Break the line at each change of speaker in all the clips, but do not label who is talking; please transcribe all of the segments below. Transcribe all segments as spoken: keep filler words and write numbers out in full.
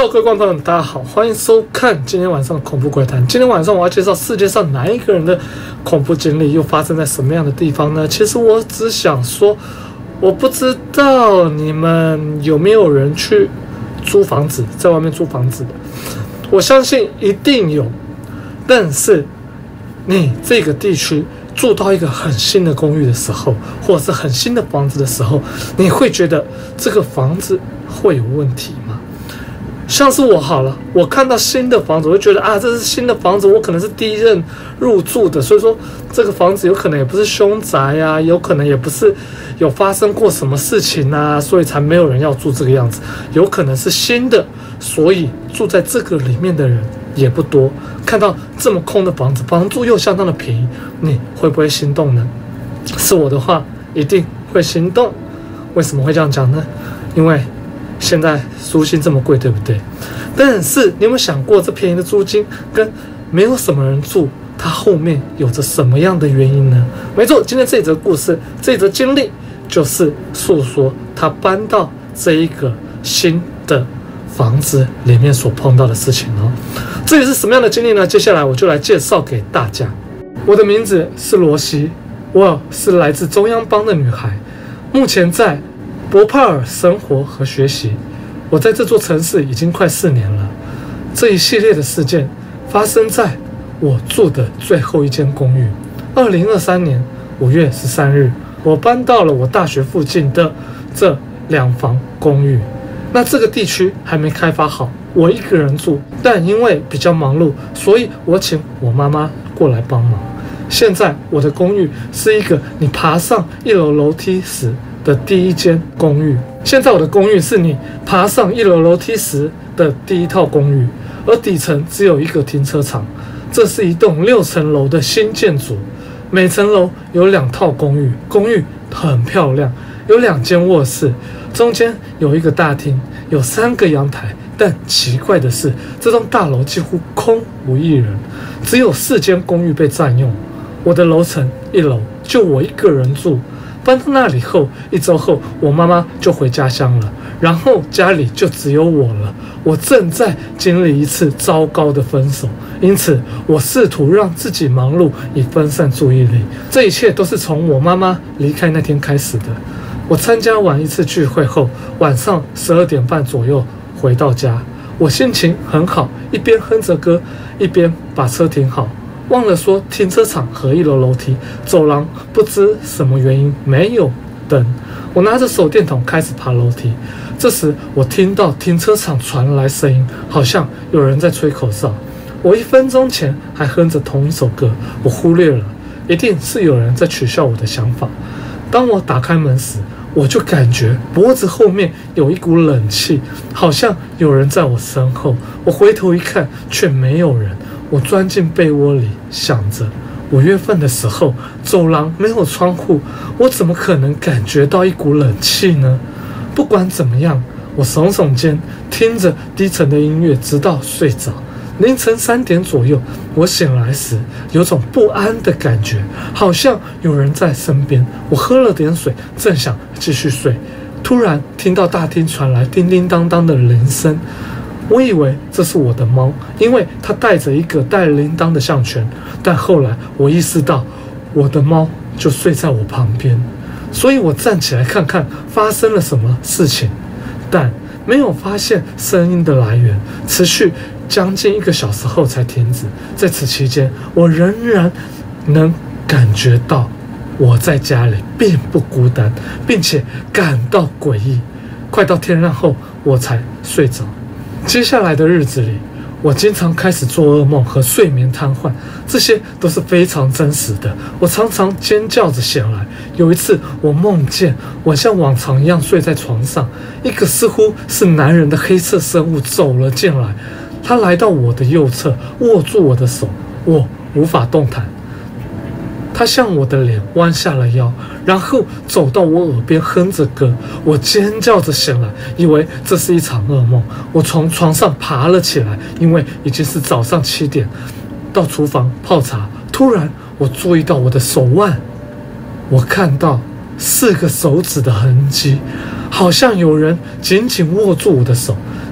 Hello， 各位观众朋友，大家好，欢迎收看今天晚上的恐怖鬼谈。今天晚上我要介绍世界上哪一个人的恐怖经历，又发生在什么样的地方呢？其实我只想说，我不知道你们有没有人去租房子，在外面租房子的，我相信一定有。但是你这个地区住到一个很新的公寓的时候，或者是很新的房子的时候，你会觉得这个房子会有问题吗？像是我好了，我看到新的房子，我就觉得啊，这是新的房子，我可能是第一任入住的，所以说这个房子有可能也不是凶宅啊，有可能也不是有发生过什么事情啊，所以才没有人要住这个样子，有可能是新的，所以住在这个里面的人也不多。看到这么空的房子，房租又相当的便宜，你会不会心动呢？是我的话，一定会心动。为什么会这样讲呢？因为现在租金这么贵，对不对？但是你有没有想过，这便宜的租金跟没有什么人住，它后面有着什么样的原因呢？没错，今天这则故事，这则经历，就是诉说他搬到这一个新的房子里面所碰到的事情哦。至于是什么样的经历呢？接下来我就来介绍给大家。我的名字是罗西，我是来自中央邦的女孩，目前在博帕尔生活和学习。我在这座城市已经快四年了。这一系列的事件发生在我住的最后一间公寓。二零二三年五月十三日，我搬到了我大学附近的这两房公寓。那这个地区还没开发好，我一个人住，但因为比较忙碌，所以我请我妈妈过来帮忙。现在我的公寓是一个你爬上一楼楼梯时的第一间公寓。现在我的公寓是你爬上一楼楼梯时的第一套公寓，而底层只有一个停车场。这是一栋六层楼的新建筑，每层楼有两套公寓，公寓很漂亮，有两间卧室，中间有一个大厅，有三个阳台。但奇怪的是，这栋大楼几乎空无一人，只有四间公寓被占用。我的楼层一楼就我一个人住。搬到那里后，一周后，我妈妈就回家乡了，然后家里就只有我了。我正在经历一次糟糕的分手，因此我试图让自己忙碌，以分散注意力。这一切都是从我妈妈离开那天开始的。我参加完一次聚会后，晚上十二点半左右回到家，我心情很好，一边哼着歌，一边把车停好。忘了说停车场和一楼楼梯走廊不知什么原因没有灯，我拿着手电筒开始爬楼梯。这时我听到停车场传来声音，好像有人在吹口哨。我一分钟前还哼着同一首歌，我忽略了，一定是有人在取笑我的想法。当我打开门时，我就感觉脖子后面有一股冷气，好像有人在我身后。我回头一看，却没有人。我钻进被窝里，想着五月份的时候，走廊没有窗户，我怎么可能感觉到一股冷气呢？不管怎么样，我耸耸肩，听着低沉的音乐，直到睡着。凌晨三点左右，我醒来时有种不安的感觉，好像有人在身边。我喝了点水，正想继续睡，突然听到大厅传来叮叮当当的铃声。我以为这是我的猫，因为它带着一个带铃铛的项圈。但后来我意识到，我的猫就睡在我旁边，所以我站起来看看发生了什么事情，但没有发现声音的来源，持续将近一个小时后才停止。在此期间，我仍然能感觉到我在家里并不孤单，并且感到诡异。快到天亮后，我才睡着。接下来的日子里，我经常开始做噩梦和睡眠瘫痪，这些都是非常真实的。我常常尖叫着醒来。有一次，我梦见我像往常一样睡在床上，一个似乎是男人的黑色生物走了进来，他来到我的右侧，握住我的手，我无法动弹。他向我的脸弯下了腰，然后走到我耳边哼着歌。我尖叫着醒来，以为这是一场噩梦。我从床上爬了起来，因为已经是早上七点，到厨房泡茶。突然我注意到我的手腕，我看到四个手指的痕迹，好像有人紧紧握住我的手。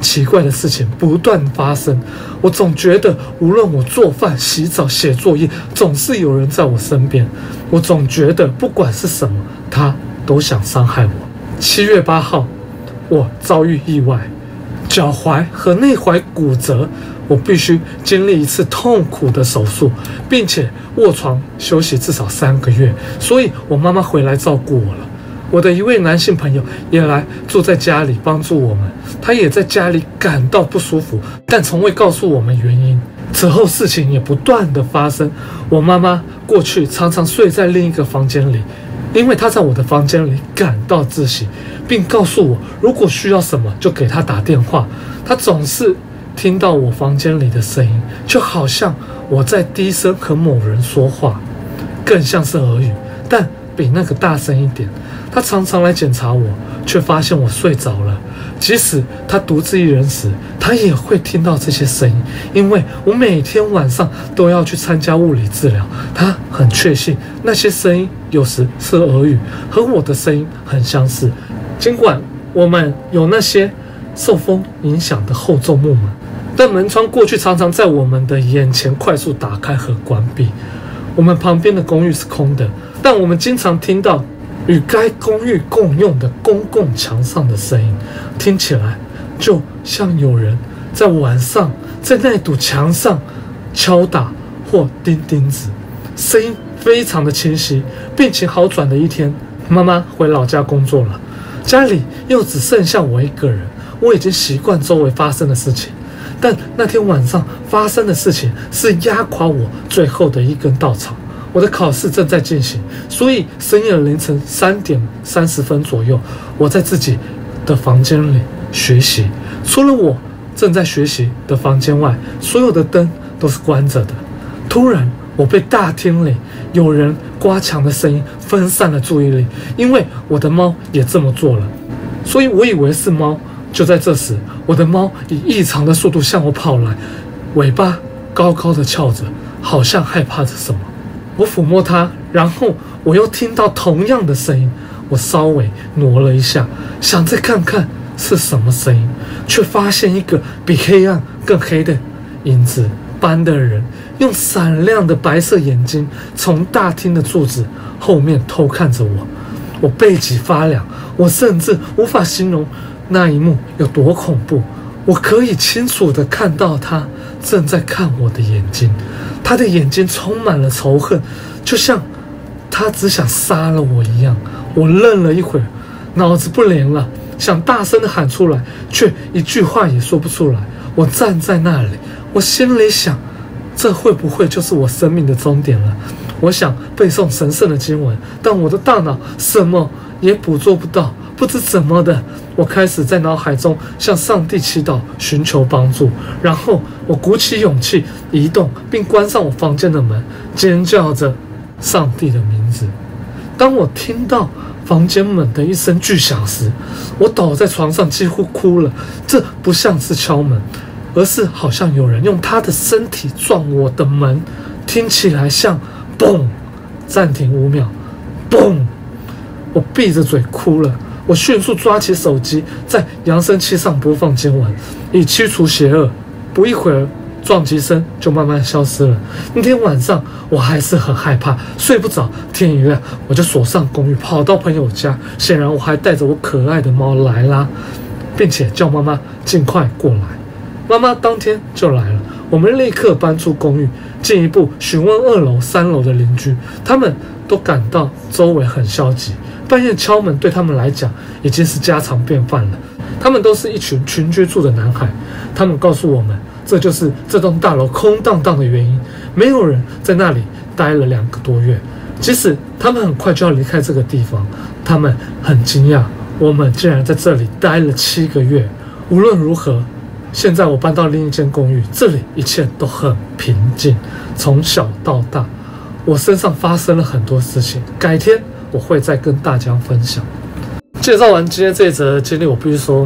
奇怪的事情不断发生，我总觉得无论我做饭、洗澡、写作业，总是有人在我身边。我总觉得不管是什么，他都想伤害我。七月八号，我遭遇意外，脚踝和内踝骨折，我必须经历一次痛苦的手术，并且卧床休息至少三个月。所以我妈妈回来照顾我了。我的一位男性朋友也来住在家里帮助我们，他也在家里感到不舒服，但从未告诉我们原因。此后事情也不断的发生，我妈妈过去常常睡在另一个房间里，因为她在我的房间里感到窒息，并告诉我如果需要什么就给她打电话。她总是听到我房间里的声音，就好像我在低声和某人说话，更像是耳语，但比那个大声一点。他常常来检查我，却发现我睡着了。即使他独自一人时，他也会听到这些声音，因为我每天晚上都要去参加物理治疗。他很确信那些声音有时是耳语，和我的声音很相似。尽管我们有那些受风影响的厚重木门，但门窗过去常常在我们的眼前快速打开和关闭。我们旁边的公寓是空的，但我们经常听到与该公寓共用的公共墙上的声音，听起来就像有人在晚上在那堵墙上敲打或钉钉子，声音非常的清晰。病情好转的一天，妈妈回老家工作了，家里又只剩下我一个人。我已经习惯周围发生的事情，但那天晚上发生的事情是压垮我最后的一根稻草。我的考试正在进行，所以深夜凌晨三点三十分左右，我在自己的房间里学习。除了我正在学习的房间外，所有的灯都是关着的。突然，我被大厅里有人刮墙的声音分散了注意力，因为我的猫也这么做了，所以我以为是猫。就在这时，我的猫以异常的速度向我跑来，尾巴高高的翘着，好像害怕着什么。我抚摸它，然后我又听到同样的声音。我稍微挪了一下，想再看看是什么声音，却发现一个比黑暗更黑的影子般的人，用闪亮的白色眼睛从大厅的柱子后面偷看着我。我背脊发凉，我甚至无法形容那一幕有多恐怖。我可以清楚地看到他正在看我的眼睛，他的眼睛充满了仇恨，就像他只想杀了我一样。我愣了一会儿，脑子不灵了，想大声地喊出来，却一句话也说不出来。我站在那里，我心里想，这会不会就是我生命的终点了？我想背诵神圣的经文，但我的大脑什么也捕捉不到。不知怎么的，我开始在脑海中向上帝祈祷，寻求帮助。然后我鼓起勇气移动并关上我房间的门，尖叫着上帝的名字。当我听到房间门的一声巨响时，我倒在床上几乎哭了。这不像是敲门，而是好像有人用他的身体撞我的门，听起来像嘣。暂停五秒，嘣！我闭着嘴哭了。我迅速抓起手机，在扬声器上播放经文，以驱除邪恶。不一会儿，撞击声就慢慢消失了。那天晚上我还是很害怕，睡不着。天一亮，我就锁上公寓，跑到朋友家。显然，我还带着我可爱的猫莱拉，并且叫妈妈尽快过来。妈妈当天就来了。我们立刻搬出公寓，进一步询问二楼、三楼的邻居，他们都感到周围很消极。半夜敲门对他们来讲已经是家常便饭了。他们都是一群群居住的男孩，他们告诉我们，这就是这栋大楼空荡荡的原因。没有人在那里待了两个多月，即使他们很快就要离开这个地方。他们很惊讶，我们竟然在这里待了七个月。无论如何，现在我搬到另一间公寓，这里一切都很平静。从小到大，我身上发生了很多事情，改天我会再跟大家分享。介绍完今天这一则经历，我必须说，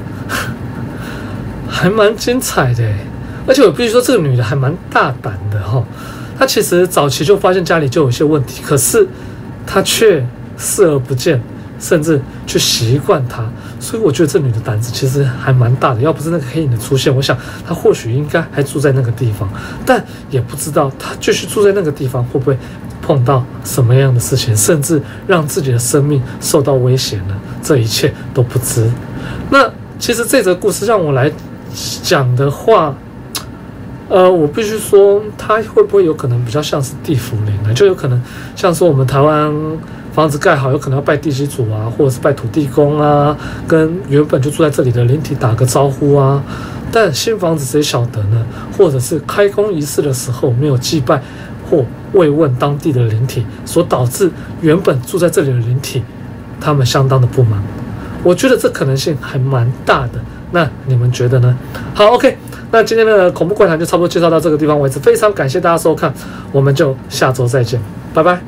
还蛮精彩的，而且我必须说，这个女的还蛮大胆的哈。她其实早期就发现家里就有一些问题，可是她却视而不见， 甚至去习惯它。所以我觉得这女的胆子其实还蛮大的，要不是那个黑影的出现，我想她或许应该还住在那个地方，但也不知道她继续住在那个地方会不会碰到什么样的事情，甚至让自己的生命受到威胁呢？这一切都不知。那其实这则故事让我来讲的话，呃，我必须说，它会不会有可能比较像是地府灵呢？就有可能像说我们台湾房子盖好，有可能要拜地基主啊，或者是拜土地公啊，跟原本就住在这里的灵体打个招呼啊。但新房子谁晓得呢？或者是开工仪式的时候没有祭拜或慰问当地的灵体，所导致原本住在这里的灵体他们相当的不满。我觉得这可能性还蛮大的。那你们觉得呢？好 ，OK， 那今天的恐怖怪谈就差不多介绍到这个地方为止。非常感谢大家收看，我们就下周再见，拜拜。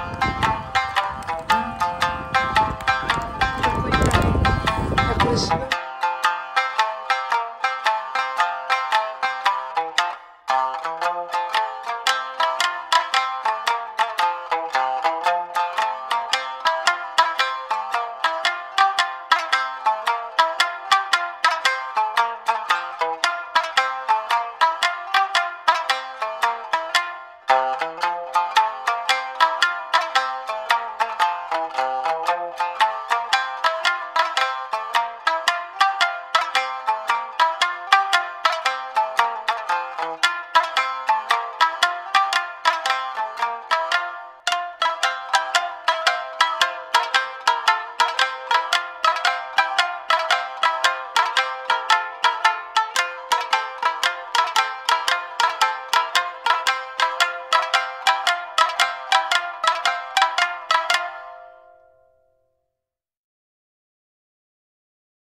Спасибо.